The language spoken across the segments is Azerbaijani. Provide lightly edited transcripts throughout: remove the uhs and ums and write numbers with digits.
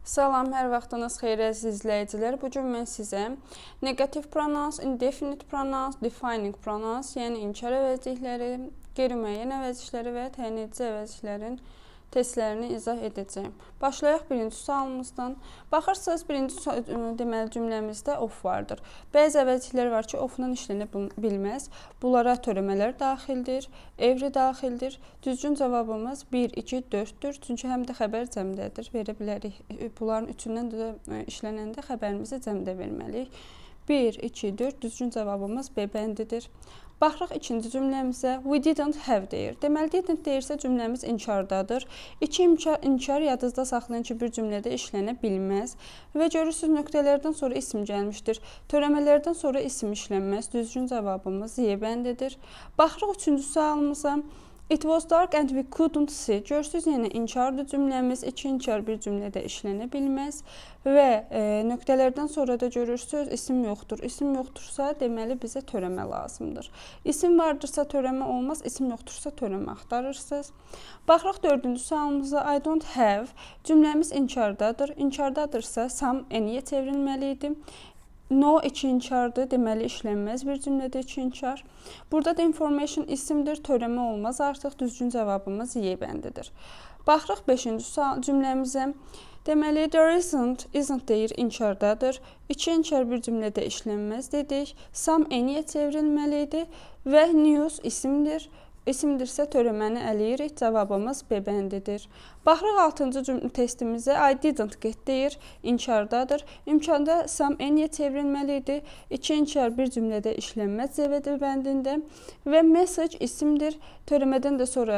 Salam, hər vaxtınız xeyir əziz izləyicilər. Bu gün mən sizə negativ pronouns, indefinite pronouns, defining pronouns, yəni inkar əvəzlikləri, qeyri-müəyyən əvəzlikləri və təyin edici əvəzliklərin testlərini izah edəcəyim. Başlayaq birinci sualımızdan. Baxırsınız, birinci cümləmizdə of vardır. Bəzi əvəzliklər var ki, ofla işlənə bilməz. Bunlara törəmələr daxildir, every daxildir. Düzgün cavabımız 1, 2, 4-dür. Çünki həm də xəbər cəmdədir. Verə bilərik. Bunların üçündən də işlənəndə xəbərimizi cəmdə verməliyik. 1, 2, 4 düzgün cavabımız B bəndidir. Baxırıq ikinci cümləmizə. We didn't have deyir. Deməli, didn't deyirsə cümləmiz inkardadır. İki inkar yadınızda saxlayın ki, bir cümlədə işlənə bilməz. Və görürsünüz, nöqtələrdən sonra isim gəlmişdir. Törəmələrdən sonra isim işlənməz. Düzgün cavabımız Y bəndidir. Baxırıq üçüncü sualımıza. It was dark and we couldn't see. Görürsünüz, yenə inkardır cümləmiz. İki inkar bir cümlədə işlənə bilməz. Və nöqtələrdən sonra da görürsünüz, isim yoxdur. İsim yoxdursa, deməli bizə törəmə lazımdır. İsim vardırsa törəmə olmaz, isim yoxdursa törəmə axtarırsınız. Baxırıq dördüncü sualımıza. I don't have. Cümləmiz inkardadır. İnkardadırsa, some anyyə çevrilməli idi. No iki inkardır, deməli işlənməz bir cümlədə iki inkar. Burada da information isimdir, törəmə olmaz. Artıq düzgün cavabımız Y bəndidir. Baxırıq 5-ci cümləmizə. Deməli, there isn't deyir, inkardadır. İki inkar bir cümlədə işlənməz dedik. Some anyyə çevrilməli idi və news isimdir. İsimdirsə törəməni əliyirik. Cavabımız B bəndidir. Baxırıq 6-cı testimizə. I didn't get deyir. İnkardadır. İmkanda some anyyə çevrilməli idi. İki inkar bir cümlədə işlənməz C bəndində. Və message isimdir. Törəmədən də sonra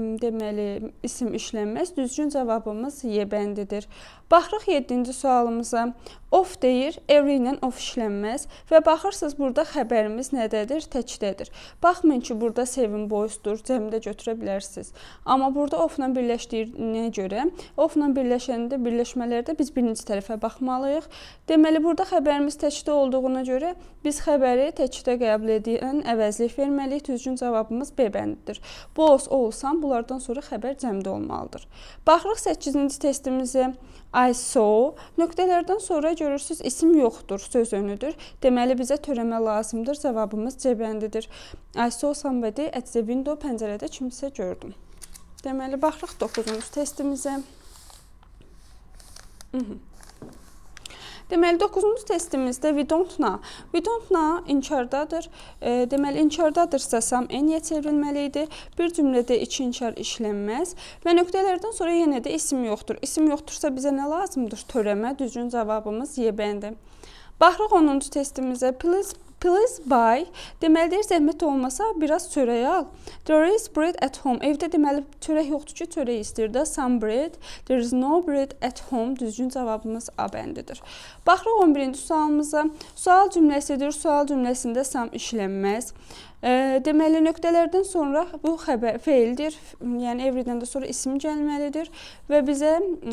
deməli isim işlənməz. Düzgün cavabımız Y bəndidir. Baxırıq 7-ci sualımıza. Of deyir. Every ilə of işlənməz. Və baxırsınız, burada xəbərimiz nədədir? Təkdədir. Baxmayın ki, burada sevin boysdur. Cəmdə götürə bilərsiniz. Amma burada ofla birləşdiyinə görə, ofla birləşəndə, birləşmələrdə biz birinci tərəfə baxmalıyıq. Deməli, burada xəbərimiz təkdə olduğuna görə biz xəbəri təkdə qəbul edən əvəzlik verməliyik. Düzgün cavabımız B bəndidir. Was olsam, bunlardan sonra xəbər cəmdə olmalıdır. Baxırıq 8-ci testimizə. I saw. Nöqtələrdən sonra görürsünüz, isim yoxdur, söz önüdür. Deməli, bizə törəmə lazımdır. Cavabımız C bəndidir. I saw somebody at the window. Pəncərədə kimsə gördüm. Deməli, baxırıq 9-cu testimizə. Deməli, 9-cu testimizdə we don't know. We don't know inkardadır. Deməli, inkardadırsa some anyyə çevrilməli idi. Bir cümlədə iki inkar işlənməz. Və nöqtələrdən sonra yenə də isim yoxdur. İsim yoxdursa bizə nə lazımdır? Törəmə. Düzgün cavabımız Y bəndi. Baxırıq 10-cu testimizə. Please buy. Deməli, deyir, zəhmət olmasa biraz çörək al. There is bread at home. Evdə deməli, çörək yoxdur ki, çörək istəyir də. Some bread. There is no bread at home. Düzgün cavabımız A bəndidir. Baxırıq 11-ci sualımıza. Sual cümləsidir. Sual cümləsində some işlənməz. Deməli, nöqtələrdən sonra bu xəbər feildir. Yəni, everydən də sonra isim gəlməlidir. Və bizə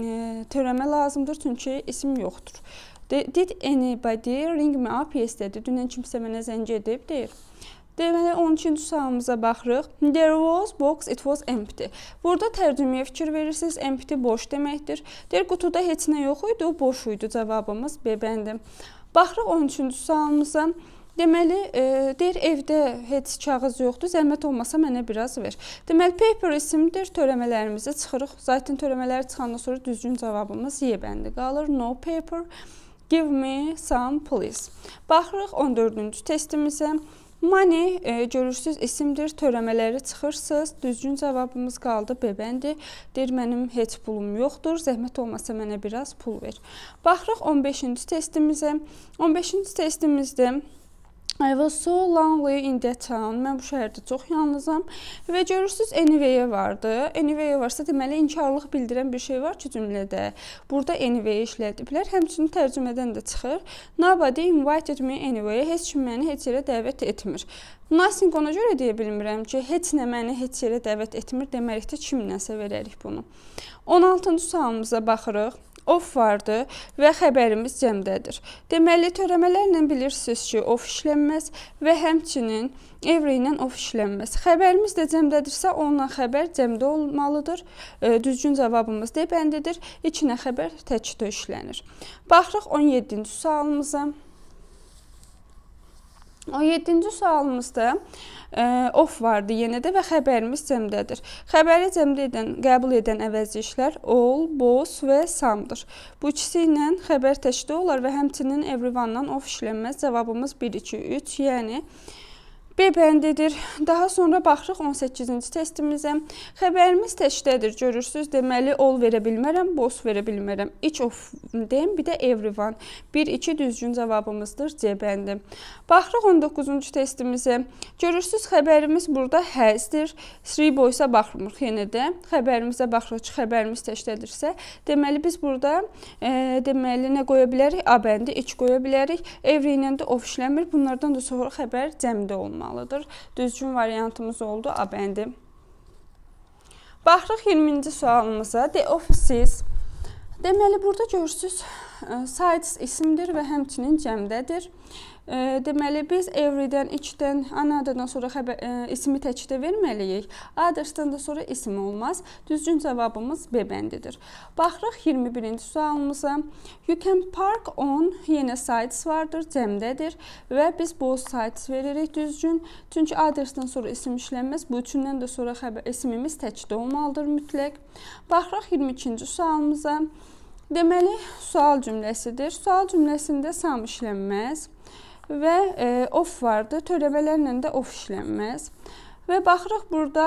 törəmə lazımdır, çünki isim yoxdur. Did anybody ring me up yesterday? Dünən kimsə mənə zəng edib, deyir. Deməli, 12-ci sualımıza baxırıq. There was box, it was empty. Burada tərcüməyə fikir verirsiniz. Empty boş deməkdir. Deyir, qutuda heç nə yox idi, o boş idi. Cavabımız B bəndi. Baxırıq 13-cü sualımıza. Deməli, deyir, evdə heç kağız yoxdur, zəhmət olmasa mənə biraz ver. Deməli, paper isimdir, törəmələrimizi çıxırıq. Zaten törəmələri çıxandan sonra düzgün cavabımız Y bəndi qalır. No paper. Give me some, please. Baxırıq 14-cü testimizə. Money, görürsünüz, isimdir, törəmələri çıxırsınız. Düzgün cavabımız qaldı B bəndi. Deyir, mənim heç pulum yoxdur, zəhmət olmasa mənə biraz pul ver. Baxırıq 15-ci testimizə. 15-ci testimizdə I was so lonely in that town. Mən bu şəhərdə çox yalnızam. Və görürsünüz, anyway vardı. Anyway varsa, deməli, inkarlıq bildirən bir şey var ki, cümlədə. Burada anyway işlədiblər. Həmçinin tərcümədən də çıxır. Nobody invited me anyway. Heç kim məni heç yerə dəvət etmir. Nothing ona görə deyə bilmirəm ki, heç nə məni heç yerə dəvət etmir. Deməkdə kimləsə verərik bunu. 16-cı sualımıza baxırıq. of vardı və xəbərimiz cəmdədir. Deməli, törəmələrlə bilirsiniz ki, of işlənməz və həmçinin every ilə of işlənməz. Xəbərimiz də cəmdədirsə, onunla xəbər cəmdə olmalıdır. Düzgün cavabımız D bəndidir. İçinə xəbər təkdə işlənir. Baxırıq 17-ci sualımıza. 17-ci sualımızda of vardı yenə də və xəbərimiz cəmdədir. Xəbəri cəmdə edən, qəbul edən əvəzləyişlər all, both və some'dır. Bu ikisi ilə xəbər təkdə olar və həmçinin everyone-dan of işlənməz. Cavabımız 1, 2, 3, yəni B bəndidir. Daha sonra baxırıq 18-ci testimizə. Xəbərimiz təkdədir, görürsünüz. Deməli, all verə bilmərəm, both verə bilmərəm. Each of deyim, bir də everyone. 1, 2 düzgün cavabımızdır, C bəndi. Baxırıq 19-cu testimizə. Görürsünüz, xəbərimiz burada has'dir. Three boys'a baxmırıq yenə də. Xəbərimizə baxırıq ki, xəbərimiz təkdədirsə. Deməli, biz burada deməli, nə qoya bilərik? A bəndi, each qoya bilərik. Every ilə də of işləmir. Bunlardan da sonra xəbər cəmdə olmalıdır. Düzgün variantımız oldu A bəndi. Baxırıq 20-ci sualımıza. The offices. Deməli, burada görürsünüz, sites isimdir və həmçinin cəmdədir. Deməli, biz everydən, eachdən, anotherdan sonra ismi təkdə verməliyik. Others'dan da sonra isim olmaz. Düzgün cavabımız B bəndidir. Baxırıq 21-ci sualımıza. You can park on, yenə sites vardır, cəmdədir və biz both sites veririk düzgün. Çünki others'dan sonra isim işlənməz. Bu üçündən də sonra ismimiz təkdə olmalıdır mütləq. Baxırıq 22-ci sualımıza. Deməli, sual cümləsidir. Sual cümləsində some işlənməz və of vardı. Törəmələrlə də of işlənməz. Və baxırıq burada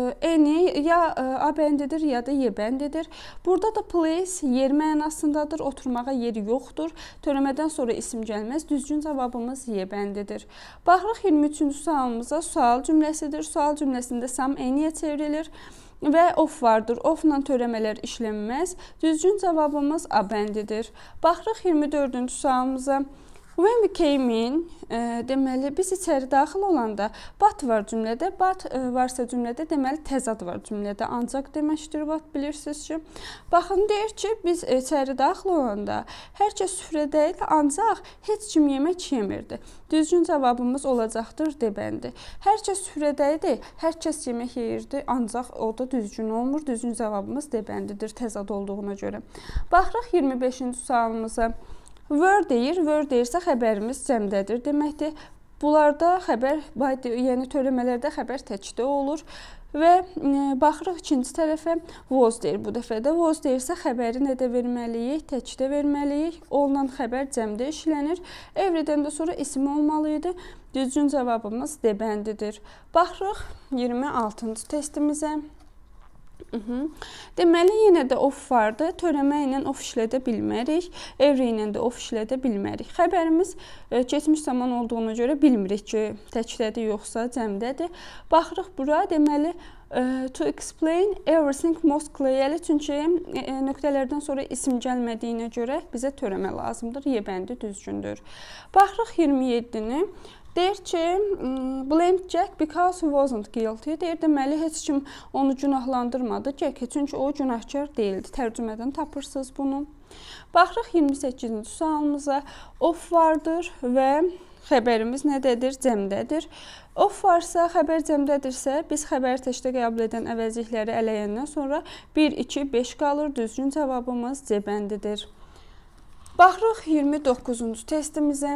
any ya A bəndidir ya da Y bəndidir. Burada da place yer mənasındadır. Oturmağa yeri yoxdur. Törəmədən sonra isim gəlməz. Düzgün cavabımız Y bəndidir. Baxırıq 23-cü sualımıza. Sual cümləsidir. Sual cümləsində some any'yə çevrilir və of vardır. Ofla törəmələr işlənməz. Düzgün cavabımız A bəndidir. Baxırıq 24-cü sualımıza. When we came in, deməli, biz içəri daxil olanda but var cümlədə, but varsa cümlədə, deməli, təzad var cümlədə, ancaq deməkdir, but bilirsiniz ki. Baxın, deyir ki, biz içəri daxil olanda hər kəs süfrədə idi, ancaq heç kim yemək yemirdi. Düzgün cavabımız olacaqdır, D bəndi. Hər kəs süfrədə idi, hər kəs yemək yeyirdi, ancaq o da düzgün olmur. Düzgün cavabımız D bəndidir, təzad olduğuna görə. Baxırıq 25-ci sualımıza. Were deyir, were deyirsə xəbərimiz cəmdədir deməkdir. Bunlarda xəbər, yəni törəmələrdə xəbər təkdə olur və baxırıq ikinci tərəfə was deyir bu dəfə də. Was deyirsə xəbəri nədə verməliyik? Təkdə verməliyik. Ondan xəbər cəmdə işlənir. Everydən də sonra isim olmalıydı. Düzgün cavabımız D bəndidir. Baxırıq 26-cı testimizə. Deməli, yenə də of vardı. Törəmə ilə of işlədə bilmərik. Every ilə də of işlədə bilmərik. Xəbərimiz keçmiş zaman olduğuna görə bilmirik ki, təkdədir yoxsa cəmdədir. Baxırıq bura. Deməli, to explain everything most clearly. Çünki nöqtələrdən sonra isim gəlmədiyinə görə bizə törəmə lazımdır. Y bəndi düzgündür. Baxırıq 27-ni. Deyir ki, blamed Jack because he wasn't guilty. Deyir, deməli, heç kim onu günahlandırmadı. Jack, çünki o günahkar deyildi. Tərcümədən tapırsınız bunu. Baxırıq 28-ci sualımıza. Of vardır və xəbərimiz nədədir? Cəmdədir. Of varsa, xəbər cəmdədirsə, biz xəbəri təkdə qəbul edən əvəzlikləri ələyəndən sonra 1, 2, 5 qalır. Düzgün cavabımız C bəndidir. Baxırıq 29-cu testimizə.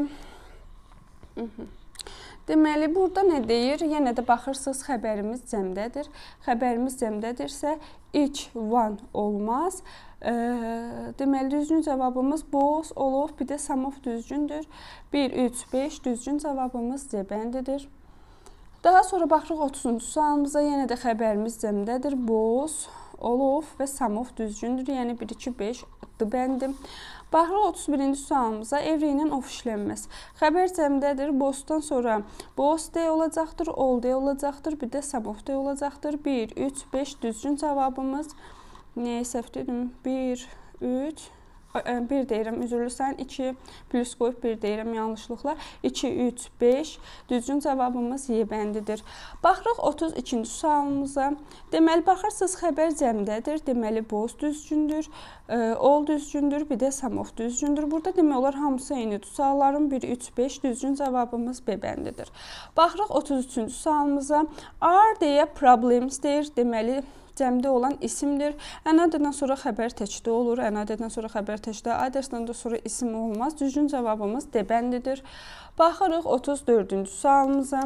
Deməli, burada nə deyir? Yenə də baxırsınız, xəbərimiz cəmdədir. Xəbərimiz cəmdədirsə, each, one olmaz. Deməli, düzgün cavabımız both, all of, bir də some of düzgündür. 1, 3, 5 düzgün cavabımız C bəndidir. Daha sonra baxırıq 30-cu sualımıza. Yenə də xəbərimiz cəmdədir. Both, all of və some of düzgündür. Yəni 1, 2, 5 D bəndi. Baxırıq 31-ci sualımıza. Every ilə of işlənməz. Xəbər cəmdədir. Both'dan sonra both D olacaqdır, all D olacaqdır, bir də some of D olacaqdır. 1, 3, 5 düzgün cavabımız. Nəyə səhv dedim? 1, 3, 1 deyirəm, üzrlüsən, 2 plus qoyub 1 deyirəm yanlışlıqla. 2, 3, 5. Düzgün cavabımız Y bəndidir. Baxırıq 32-ci sualımıza. Deməli, baxırsınız, xəbər cəmdədir. Deməli, both düzgündür, all düzgündür, bir də some of düzgündür. Burada demək olar hamısı eynidir. Sualların 1, 3, 5. Düzgün cavabımız B bəndidir. Baxırıq 33-cü sualımıza. Are deyə problems deyir. Deməli, cəmdə olan isimdir. Ənadədən sonra xəbər təkdə olur. Ənadədən sonra xəbər təkdə, adəsdən də sonra isim olmaz. Düzgün cavabımız D bəndidir. Baxırıq 34-cü sualımıza.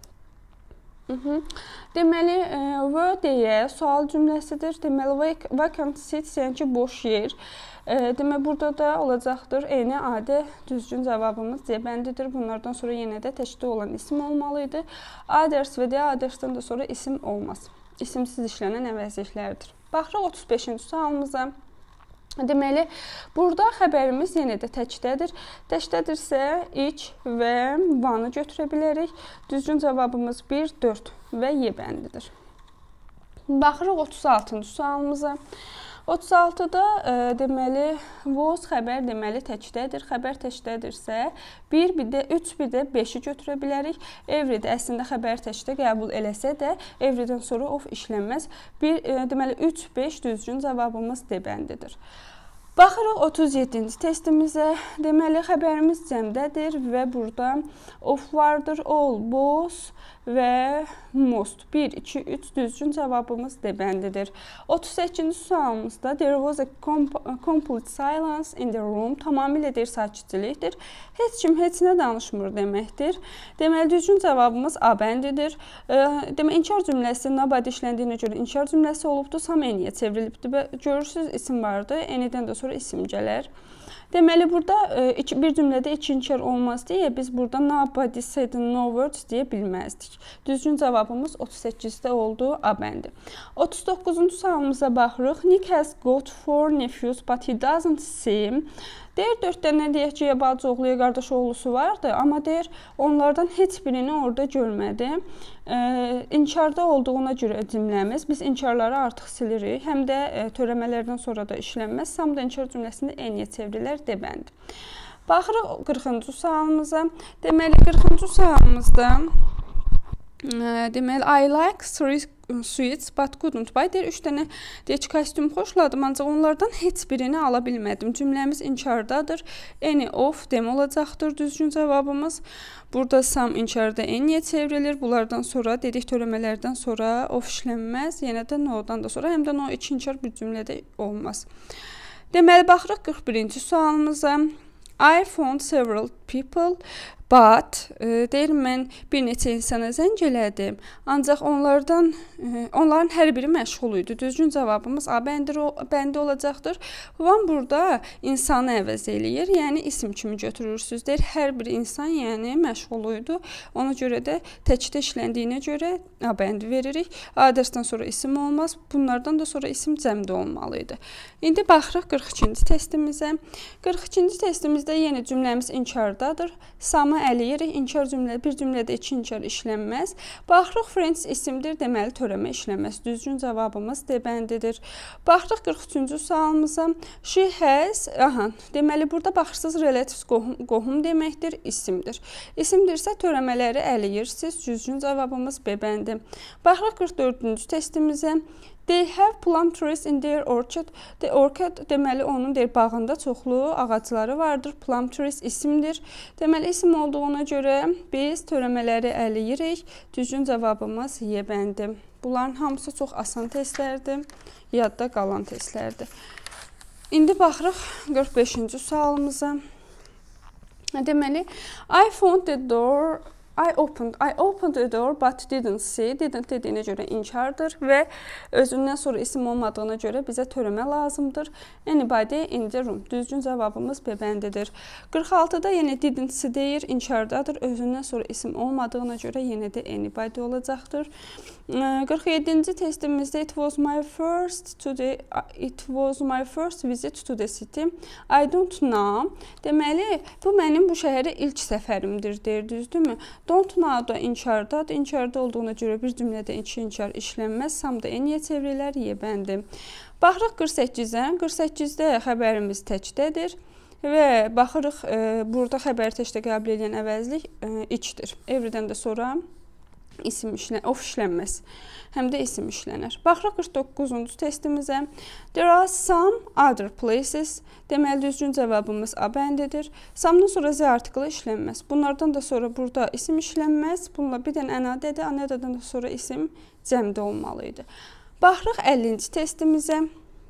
Deməli, were deyə sual cümləsidir. Deməli, vacant seat, yəni ki, boş yer. Demək, burada da olacaqdır. Eyni adə, düzgün cavabımız C bəndidir. Bunlardan sonra yenə də təkdə olan isim olmalıydı. Aders və deyə adəsdən də sonra isim olmaz. İsimsiz işlənən əvəzliklərdir. Baxırıq 35-ci sualımıza. Deməli, burada xəbərimiz yenə də təkdədir. Təkdədirsə, iç və vanı götürə bilərik. Düzgün cavabımız 1, 4 və Y bəndidir. Baxırıq 36-cı sualımıza. 36-da deməli, was xəbər deməli təkdədir. Xəbər təkdədirsə, 1, bir də 3, bir də 5-i götürə bilərik. Every də əslində xəbər təkdə qəbul eləsə də, everydən sonra of işlənməz. Deməli, 3, 5 düzgün cavabımız D bəndidir. Baxırıq 37-ci testimizə. Deməli, xəbərimiz cəmdədir və burada of vardır, all, both və most. 1, 2, 3 düzgün cavabımız D bəndidir. 38-ci sualımızda there was a complete silence in the room. Tamamilə deyir sakitçilikdir. Heç kim heç nə danışmır deməkdir. Deməli, düzgün cavabımız A bəndidir. Deməli, inkar cümləsi nobody işləndiyinə görə inkar cümləsi olubdur. Sam eniyə çevrilibdir və görürsünüz isim vardı. Enidən də sonra isim gələr. Deməli, burada bir cümlədə iki inkar olmaz deyə biz burada nobody said no words deyə bilməzdik. Düzgün cavabımız 38-də oldu, A bəndi. 39-cu sualımıza baxırıq. Nick has got 4 nephews but he doesn't see. Deyir, 4 dənə deyək ki, bacı oğlu, qardaş oğlusu vardı, amma deyir, onlardan heç birini orada görmədi. İnkarda olduğuna görə cümləmiz, biz inkarları artıq silirik, həm də törəmələrdən sonra da işlənməz. Sam da inkar cümləsində eyniyə çevrilər, D bəndi. Baxırıq 40-cı sualımıza. Deməli, 40-cı sualımızda deməli, I like 3 sweets but couldn't buy. Deyir, 3 dənə deyək ki, kostyum xoşladım, ancaq onlardan heç birini ala bilmədim. Cümləmiz inkardadır. Any of demək olacaqdır düzgün cavabımız. Burada sam inkarda anyyə çevrilir. Bunlardan sonra dedik törəmələrdən sonra of işlənməz. Yenə də no-dan da sonra həm də no iki inkar bir cümlədə olmaz. Deməli, baxırıq 41-ci sualımıza. I found several people but deyir, mən bir neçə insana zəng elədim, ancaq onların hər biri məşğul idi. Düzgün cavabımız A bəndi olacaqdır. Van burada insanı əvəz eləyir, yəni isim kimi götürürsünüz. Deyir, hər bir insan yəni məşğul idi. Ona görə də təkdə işləndiyinə görə A bəndi veririk. Adəsdən sonra isim olmaz, bunlardan da sonra isim cəmdə olmalıydı. İndi baxırıq 42-ci testimizə. 42-ci testimizdə yenə cümləmiz inkardadır. Samı əliyirik. İnkar bir cümlədə iki inkar işlənməz. Baxırıq, friends isimdir, deməli törəmə işlənməz. Düzgün cavabımız D bəndidir. Baxırıq 43-cü sualımıza. She has, deməli burada baxırsınız, relatives qohum deməkdir, isimdir. İsimdirsə törəmələri əliyirsiniz. Düzgün cavabımız B bəndi. Baxırıq 44-cü testimizə. They have plum trees in their orchard. The orchard deməli onun bağında çoxlu ağacları vardır. Plum trees isimdir. Deməli isim olduğuna görə biz törəmələri əliyirik. Düzgün cavabımız Y bəndi. Bunların hamısı çox asan testlərdir. Yadda qalan testlərdir. İndi baxırıq 45-ci sualımıza. Deməli, I found the door. I opened the door but didn't see. Didn't dediyinə görə inkardır və özündən sonra isim olmadığına görə bizə törəmə lazımdır. Anybody in the room. Düzgün cavabımız B bəndidir. 46-da yenə didn't see deyir, inkardadır. Özündən sonra isim olmadığına görə yenə də anybody olacaqdır. 47-ci testimizdə it was my first visit to the city. I don't know. Deməli, bu mənim bu şəhərə ilk səfərimdir deyir, düzdürmü? Don't know da inkardadır. İnkarda olduğuna görə bir cümlədə iki inkar işlənməz. Sam da eniyə çevrilər, Y bəndi. Baxırıq 48-ə. 48-də xəbərimiz təkdədir və baxırıq burada xəbəri təkdə qəbul edən əvəzlik içdir. Everydən də sonra isim işlənməz. Həm də isim işlənər. Baxırıq 49-cu testimizə. There are some other places. Deməli, düzgün cavabımız A bəndidir. Some'dan sonra Z artiklı işlənməz. Bunlardan da sonra burada isim işlənməz. Bununla bir dənə ənadadır. Ənadadan da sonra isim cəmdə olmalıydı. Baxırıq 50-ci testimizə.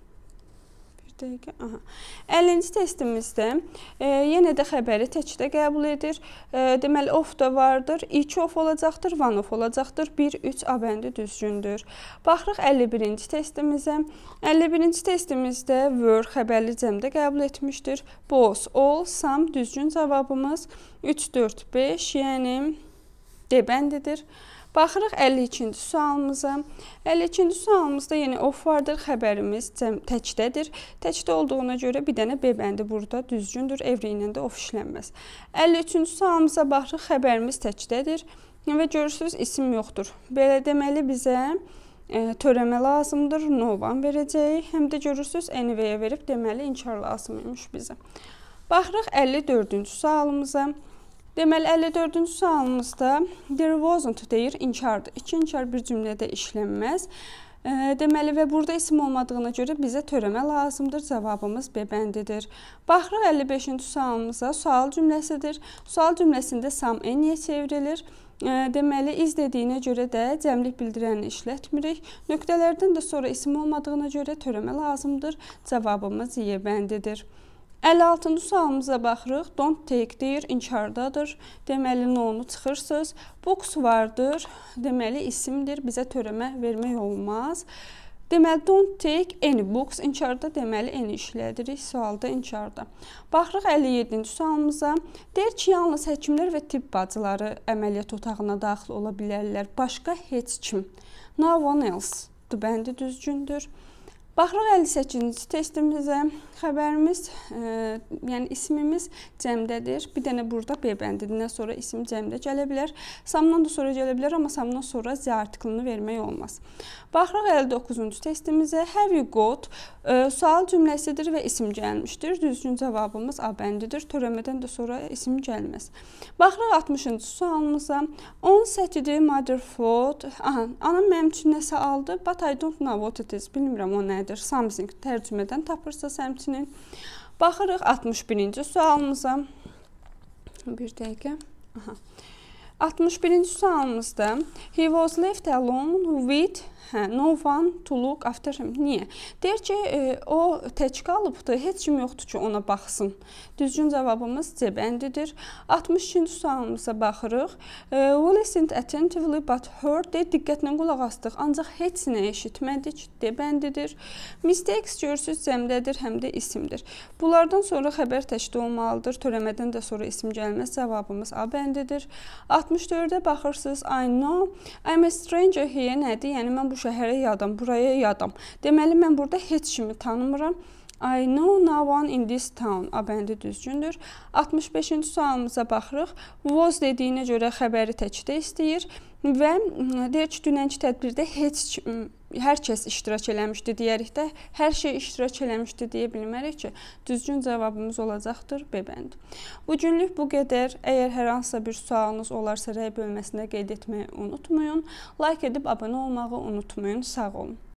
50-ci testimizdə yenə də xəbəri təkdə qəbul edir. Deməli, of da vardır. 2 of olacaqdır, 1 of olacaqdır. 1, 3 A bəndi düzgündür. Baxırıq 51-ci testimizə. 51-ci testimizdə were xəbərli cəmdə qəbul etmişdir. Both, all, some düzgün cavabımız 3, 4, 5, yəni D bəndidir. Baxırıq 52-ci sualımıza. 52-ci sualımızda yenə of vardır, xəbərimiz təkdədir. Təkdə olduğuna görə bir dənə B bəndi burada düzgündür, evri ilə də of işlənməz. 53-cü sualımıza baxırıq, xəbərimiz təkdədir və görürsünüz isim yoxdur. Belə deməli bizə törəmə lazımdır, no one verəcəyik. Həm də görürsünüz anyway-yə verib deməli inkar lazımıymış bizə. Baxırıq 54-cü sualımıza. Deməli, 54-cü sualımızda there wasn't deyir, inkardır. İki inkar bir cümlədə işlənməz. Deməli, və burada isim olmadığına görə bizə törəmə lazımdır. Cavabımız B bəndidir. Baxırıq 55-ci sualımıza. Sual cümləsidir. Sual cümləsində some any'yə çevrilir. Deməli, iz dediyinə görə də cəmlik bildirəni işlətmirik. Nöqtələrdən də sonra isim olmadığına görə törəmə lazımdır. Cavabımız Y bəndidir. 56-cı sualımıza baxırıq. Don't take deyir, inkardadır. Deməli, no-nu çıxırsınız. Books vardır. Deməli, isimdir. Bizə törəmə vermək olmaz. Deməli, don't take any books. İnkarda deməli, any işlədirik. Sualda inkarda. Baxırıq 57-ci sualımıza. Deyir ki, yalnız həkimlər və tibb bacıları əməliyyat otağına daxil ola bilərlər. Başqa heç kim. No one else. Bəndi düzgündür. Baxırıq 58-ci testimizə. Xəbərimiz, yəni ismimiz cəmdədir. Bir dənə burada B bəndindən sonra isim cəmdə gələ bilər. Samdan da sonra gələ bilər, amma samdan sonra Z artiklını vermək olmaz. Baxırıq 59-cu testimizə. Have you got? Sual cümləsidir və isim gəlmişdir. Düzgün cavabımız A bəndidir. Törəmədən də sonra isim gəlməz. Baxırıq 60-cı sualımıza. On Saturday mother food. Anam mənim üçün nəsə aldı, but I don't know what it is. Bilmirəm o nədir. Something tərcümədən tapırsınız həmçinin. Baxırıq 61-ci sualımıza. Bir dəqiqə. 61-ci sualımızda he was left alone with no one to look after him. Niyə? Deyir ki, o tək qalıbdır, heç kim yoxdur ki, ona baxsın. Düzgün cavabımız C bəndidir. 62-ci sualımıza baxırıq. We listened attentively but heard. Deyir, diqqətlə qulaq asdıq, ancaq heç nə eşitmədik. D bəndidir. Mistakes görürsünüz cəmdədir, həm də isimdir. Bunlardan sonra xəbər təkdə olmalıdır. Törəmədən də sonra isim gəlməz. Cavabımız A bəndidir. 64-də baxırsınız. I know I'm a stranger here nədir? Yəni, mən bu şəhərə yadam, buraya yadam. Deməli, mən burada heç kimi tanımıram. I know no one in this town. A bəndi düzgündür. 65-ci sualımıza baxırıq. Was dediyinə görə xəbəri təkdə istəyir və deyir ki, dünənki tədbirdə hər kəs iştirak eləmişdi deyərik də, hər şey iştirak eləmişdi deyə bilmərik ki, düzgün cavabımız olacaqdır B bəndi. Bu günlük bu qədər. Əgər hər hansısa bir sualınız olarsa rəy bölməsində qeyd etməyi unutmayın. Like edib abunə olmağı unutmayın. Sağ olun.